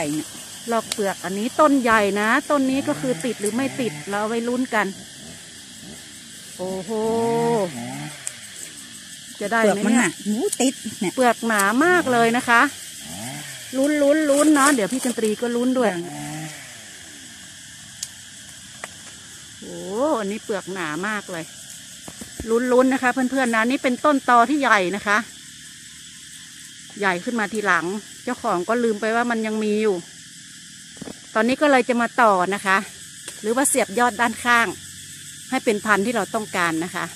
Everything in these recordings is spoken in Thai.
ญ่เนี่ยลอกเปลือกอันนี้ต้นใหญ่นะต้นนี้ก็คือติดหรือไม่ติดเราเอาไว้ลุ้นกันโอ้โหจะได้ไหมเนี่ยหนูติดเนี่ยเปลือกหนามากเลยนะคะลุ้นเนาะเดี๋ยวพี่จันตรีก็ลุ้นด้วยโอ้อันนี้เปลือกหนามากเลยลุ้นนะคะเพื่อนๆนะนี่เป็นต้นตอที่ใหญ่นะคะใหญ่ขึ้นมาทีหลังเจ้าของก็ลืมไปว่ามันยังมีอยู่ตอนนี้ก็เลยจะมาต่อนะคะหรือว่าเสียบยอดด้านข้างให้เป็นพันธุ์ที่เราต้องการนะคะ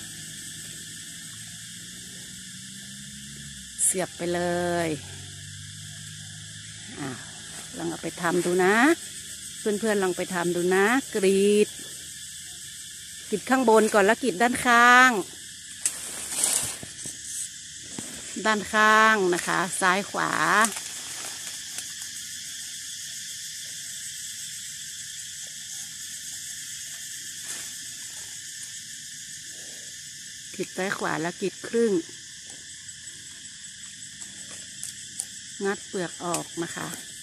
เสียบไปเลยลองเอาไปทำดูนะเพื่อนๆลองไปทำดูนะกรีดข้างบนก่อนแล้วกรีดด้านข้างนะคะซ้ายขวากรีดซ้ายขวาแล้วกรีดครึ่งงัดเปลือกออกนะคะ